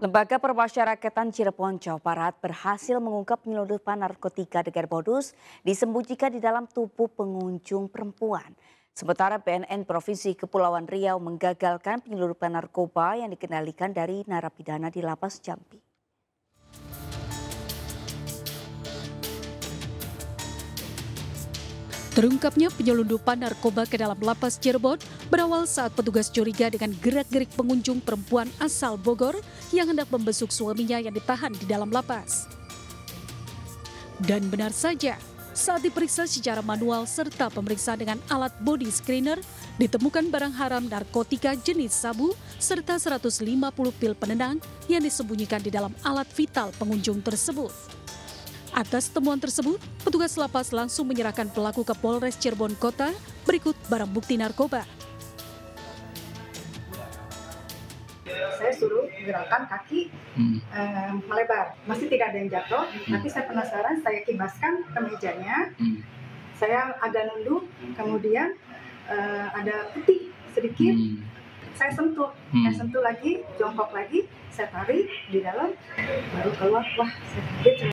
Lembaga Permasyarakatan Cirebon, Jawa Barat berhasil mengungkap penyelundupan narkotika dengan modus disembunyikan di dalam tubuh pengunjung perempuan. Sementara BNN Provinsi Kepulauan Riau menggagalkan penyelundupan narkoba yang dikendalikan dari narapidana di Lapas Jambi. Terungkapnya penyelundupan narkoba ke dalam lapas Cirebon berawal saat petugas curiga dengan gerak-gerik pengunjung perempuan asal Bogor yang hendak membesuk suaminya yang ditahan di dalam lapas. Dan benar saja, saat diperiksa secara manual serta pemeriksaan dengan alat body screener, ditemukan barang haram narkotika jenis sabu serta 150 pil penenang yang disembunyikan di dalam alat vital pengunjung tersebut. Atas temuan tersebut, petugas lapas langsung menyerahkan pelaku ke Polres Cirebon Kota berikut barang bukti narkoba. Saya suruh gerakan kaki melebar, masih tidak ada yang jatuh, tapi saya penasaran, saya kibaskan ke mejanya, saya agak nunduk, kemudian ada putih sedikit, saya sentuh lagi, jongkok lagi, saya tarik di dalam, baru keluar, wah saya kaget.